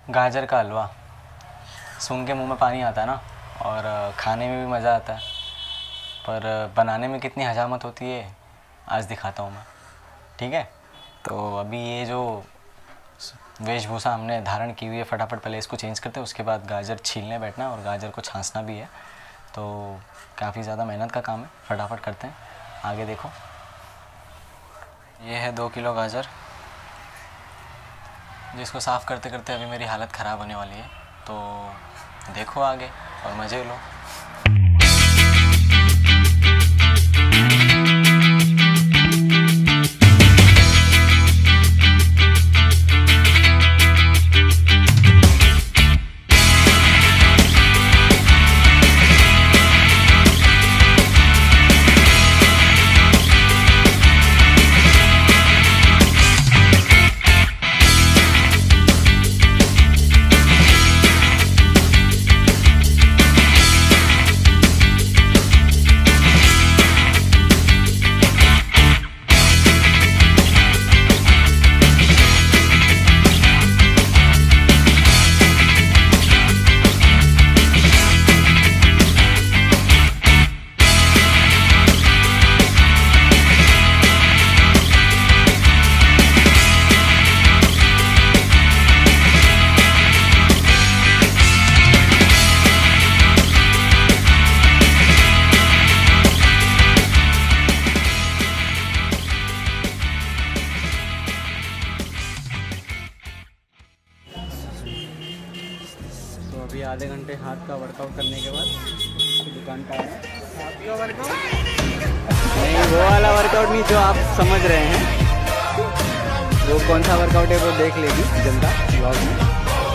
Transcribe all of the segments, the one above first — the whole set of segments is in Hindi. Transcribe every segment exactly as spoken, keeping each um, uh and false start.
गाजर का हलवा सुन के मुंह में पानी आता है ना, और खाने में भी मज़ा आता है, पर बनाने में कितनी हजामत होती है आज दिखाता हूँ मैं। ठीक है, तो अभी ये जो वेशभूषा हमने धारण की हुई है, फटाफट पहले इसको चेंज करते हैं, उसके बाद गाजर छीलने बैठना और गाजर को छांसना भी है। तो काफ़ी ज़्यादा मेहनत का काम है, फटाफट करते हैं, आगे देखो। ये है दो किलो गाजर, जिसको साफ़ करते करते अभी मेरी हालत ख़राब होने वाली है। तो देखो आगे और मज़े लो। तो अभी आधे घंटे हाथ का वर्कआउट करने के बाद दुकान का आया। हाथ का वर्कआउट नहीं, वो वाला वर्कआउट नहीं जो आप समझ रहे हैं। वो कौन सा वर्कआउट है वो देख लेगी जनता ब्लॉग में।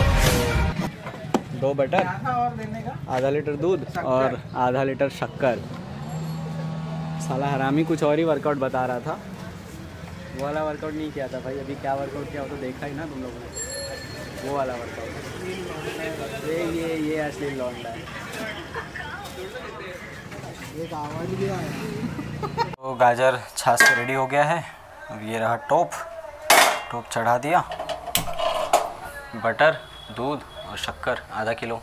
दो बटर, आधा लीटर दूध और आधा लीटर शक्कर। साला हरामी कुछ और ही वर्कआउट बता रहा था, वो वाला वर्कआउट नहीं किया था भाई। अभी क्या वर्कआउट किया वो तो देखा ही ना तुम लोगों ने, वो वाला वर्कआउट। ये ये ये असली लौंडा है। एक आवाज़ भी आया। तो गाजर छाछ से रेडी हो गया है। अब ये रहा टोप, टोप चढ़ा दिया। बटर, दूध और शक्कर आधा किलो।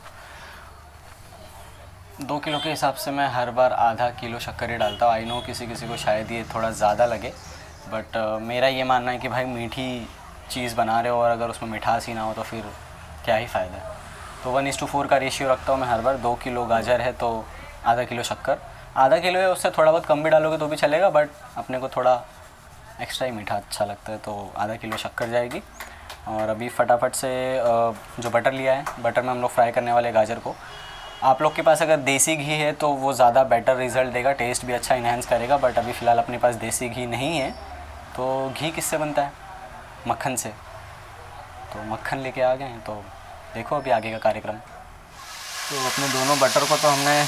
दो किलो के हिसाब से मैं हर बार आधा किलो शक्कर ही डालता हूँ। आई नो किसी किसी को शायद ये थोड़ा ज़्यादा लगे, बट uh, मेरा ये मानना है कि भाई मीठी चीज़ बना रहे हो और अगर उसमें मिठास ही ना हो तो फिर क्या ही फ़ायदा है। तो वन इस टू फोर का रेशियो रखता हूँ मैं हर बार। दो किलो गाजर है तो आधा किलो शक्कर। आधा किलो है, उससे थोड़ा बहुत कम भी डालोगे तो भी चलेगा, बट अपने को थोड़ा एक्स्ट्रा ही मीठा अच्छा लगता है, तो आधा किलो शक्कर जाएगी। और अभी फटाफट से जो बटर लिया है, बटर में हम लोग फ्राई करने वाले गाजर को। आप लोग के पास अगर देसी घी है तो वो ज़्यादा बेटर रिज़ल्ट देगा, टेस्ट भी अच्छा इन्हेंस करेगा। बट अभी फ़िलहाल अपने पास देसी घी नहीं है, तो घी किससे बनता है? मक्खन से। तो मक्खन लेके आ गए हैं, तो देखो अभी आगे का कार्यक्रम। तो अपने दोनों बटर को तो हमने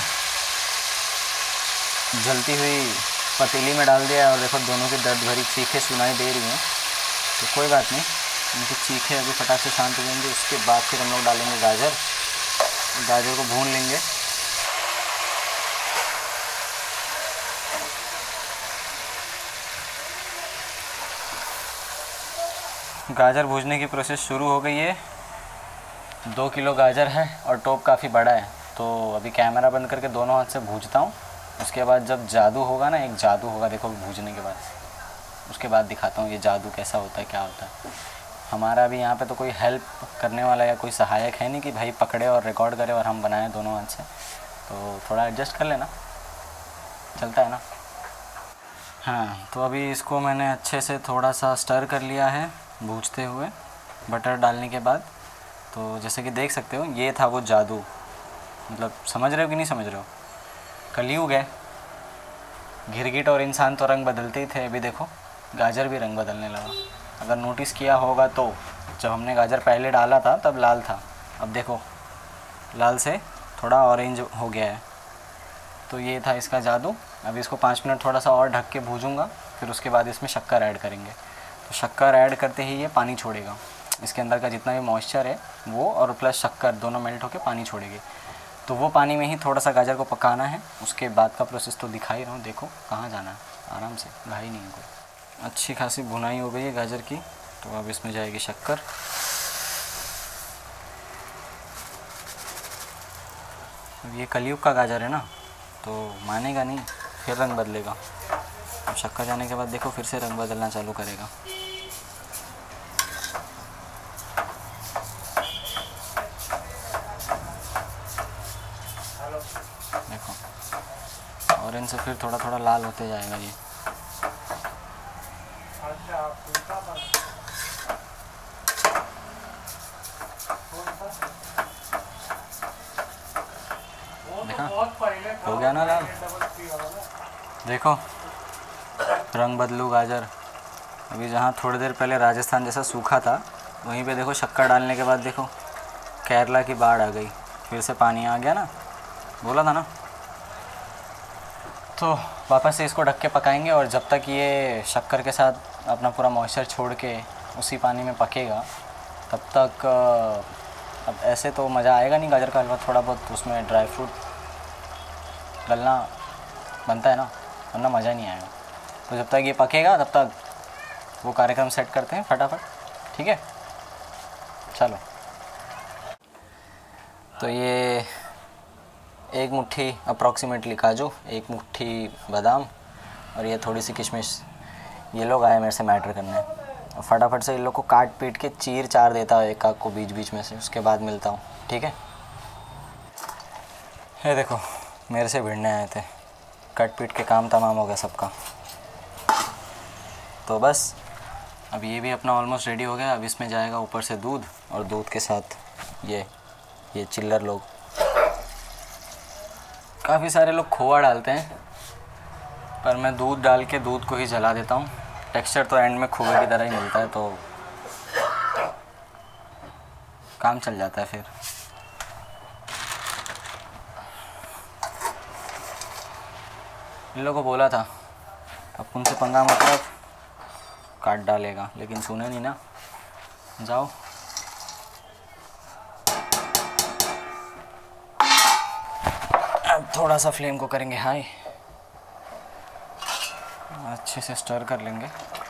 जलती हुई पतीली में डाल दिया है, और देखो दोनों की दर्द भरी चीखें सुनाई दे रही हैं। तो कोई बात नहीं, उनकी चीखें अभी फटाक से शांत हो जाएंगी। उसके बाद फिर हम लोग डालेंगे गाजर। गाजर को भून लेंगे। गाजर भूनने की प्रोसेस शुरू हो गई है। दो किलो गाजर है और टोप काफ़ी बड़ा है, तो अभी कैमरा बंद करके दोनों हाथ से भूनता हूँ। उसके बाद जब जादू होगा ना, एक जादू होगा देखो भूनने के बाद, उसके बाद दिखाता हूँ ये जादू कैसा होता है, क्या होता है। हमारा अभी यहाँ पे तो कोई हेल्प करने वाला या कोई सहायक है नहीं कि भाई पकड़े और रिकॉर्ड करे और हम बनाएं दोनों हाथ से, तो थोड़ा एडजस्ट कर लेना, चलता है ना। हाँ, तो अभी इसको मैंने अच्छे से थोड़ा सा स्टर कर लिया है भूनते हुए बटर डालने के बाद। तो जैसे कि देख सकते हो, ये था वो जादू। मतलब समझ रहे हो कि नहीं समझ रहे हो? कलयुग है, गिरगिट और इंसान तो रंग बदलते ही थे, अभी देखो गाजर भी रंग बदलने लगा। अगर नोटिस किया होगा तो जब हमने गाजर पहले डाला था तब लाल था, अब देखो लाल से थोड़ा ऑरेंज हो गया है। तो ये था इसका जादू। अभी इसको पाँच मिनट थोड़ा सा और ढक के भूनूंगा, फिर उसके बाद इसमें शक्कर ऐड करेंगे। तो शक्कर ऐड करते ही ये पानी छोड़ेगा, इसके अंदर का जितना भी मॉइस्चर है वो और प्लस शक्कर दोनों मेल्ट होकर पानी छोड़ेगी। तो वो पानी में ही थोड़ा सा गाजर को पकाना है। उसके बाद का प्रोसेस तो दिखा ही रहा हूँ, देखो कहाँ जाना है, आराम से, घाई नहीं है कोई। अच्छी खासी भुनाई हो गई है गाजर की, तो अब इसमें जाएगी शक्कर। अब ये कलयुग का गाजर है ना, तो मानेगा नहीं, फिर रंग बदलेगा। अब शक्कर जाने के बाद देखो फिर से रंग बदलना चालू करेगा। देखो ऑरेंज से फिर थोड़ा थोड़ा लाल होते जाएगा ये। देखा हो गया ना लाल। देखो रंग बदलू गाजर। अभी जहाँ थोड़ी देर पहले राजस्थान जैसा सूखा था, वहीं पे देखो शक्कर डालने के बाद देखो केरला की बाढ़ आ गई, फिर से पानी आ गया ना, बोला था ना। तो वापस से इसको ढक के पकाएंगे, और जब तक ये शक्कर के साथ अपना पूरा मॉइस्चर छोड़ के उसी पानी में पकेगा, तब तक अब ऐसे तो मज़ा आएगा नहीं गाजर का हलवा, थोड़ा बहुत उसमें ड्राई फ्रूट डलना बनता है ना, वरना मज़ा नहीं आएगा। तो जब तक ये पकेगा तब तक वो कार्यक्रम सेट करते हैं फटाफट, ठीक है। चलो, तो ये एक मुट्ठी अप्रॉक्सीमेटली काजू, एक मुट्ठी बादाम और ये थोड़ी सी किशमिश, ये लोग आए मेरे से मैटर करने। और फटाफट से इन लोग को काट पीट के चीर चार देता हूँ एक आग को बीच बीच में से, उसके बाद मिलता हूँ, ठीक है। ये देखो मेरे से भिड़ने आए थे, कट पीट के काम तमाम हो गया सबका। तो बस अब ये भी अपना ऑलमोस्ट रेडी हो गया। अब इसमें जाएगा ऊपर से दूध, और दूध के साथ ये ये चिल्लर लोग, काफ़ी सारे लोग खोआ डालते हैं, पर मैं दूध डाल के दूध को ही जला देता हूँ। टेक्सचर तो एंड में खोए की तरह ही मिलता है, तो काम चल जाता है फिर। इन लोगों को बोला था अब उनसे पंगा मतलब काट डालेगा, लेकिन सुने नहीं ना। जाओ, अब थोड़ा सा फ्लेम को करेंगे हाई, अच्छे से स्टर कर लेंगे।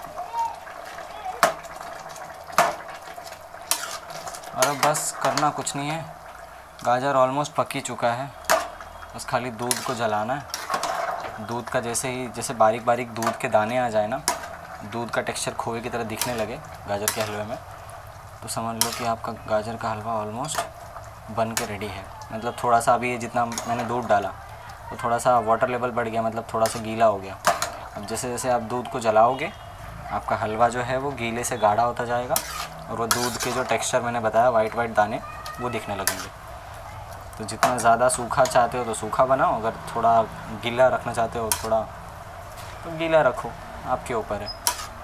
और अब बस करना कुछ नहीं है, गाजर ऑलमोस्ट पक ही चुका है, बस खाली दूध को जलाना है। दूध का जैसे ही जैसे बारीक बारीक दूध के दाने आ जाए ना, दूध का टेक्सचर खोए की तरह दिखने लगे गाजर के हलवे में, तो समझ लो कि आपका गाजर का हलवा ऑलमोस्ट बन के रेडी है। मतलब थोड़ा सा अभी जितना मैंने दूध डाला तो थोड़ा सा वाटर लेवल बढ़ गया, मतलब थोड़ा सा गीला हो गया। अब जैसे जैसे आप दूध को जलाओगे, आपका हलवा जो है वो गीले से गाढ़ा होता जाएगा, और वो दूध के जो टेक्सचर मैंने बताया वाइट वाइट दाने वो दिखने लगेंगे। तो जितना ज़्यादा सूखा चाहते हो तो सूखा बनाओ, अगर थोड़ा गीला रखना चाहते हो थोड़ा तो गीला रखो, आपके ऊपर है।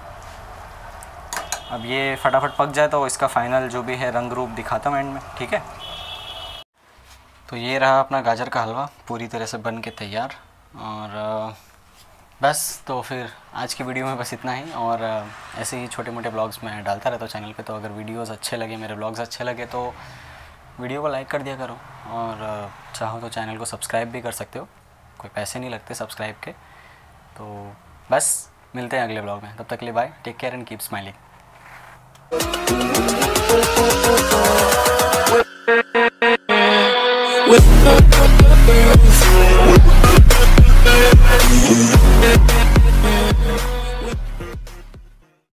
अब ये फटाफट पक जाए तो इसका फाइनल जो भी है रंग रूप दिखाता हूँ एंड में, ठीक है। तो ये रहा अपना गाजर का हलवा पूरी तरह से बन के तैयार। और बस तो फिर आज की वीडियो में बस इतना ही, और ऐसे ही छोटे मोटे ब्लॉग्स मैं डालता रहता हूँ चैनल पे। तो अगर वीडियोस अच्छे लगे, मेरे ब्लॉग्स अच्छे लगे, तो वीडियो को लाइक कर दिया करो, और चाहो तो चैनल को सब्सक्राइब भी कर सकते हो, कोई पैसे नहीं लगते सब्सक्राइब के। तो बस मिलते हैं अगले ब्लॉग में, तब तक के लिए bye, take care and keep smiling.